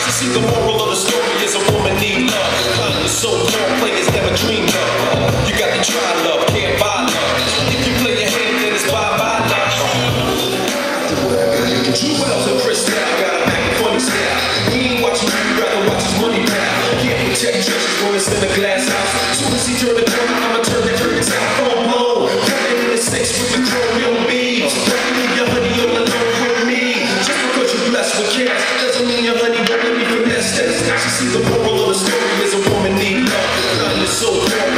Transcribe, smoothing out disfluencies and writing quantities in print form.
See, the moral of the story is a woman need love. Kind of so-called players never dreamed of. You got to try love, can't buy love. If you play your hand, then it's bye-bye love. Jewels and Chris now got a back and funny style. He ain't watching you, rather watch his money pal. Can't protect treasures when it's in a glass house. Soon as he turn the corner, I'ma turn the curtains out. Full blown, coming in the six with the chromium beads. Don't leave your honey on the low with me. Just because you're blessed with cash doesn't mean your honey won't let me finesse. She see the moral of the story is a woman need love. None is so poor.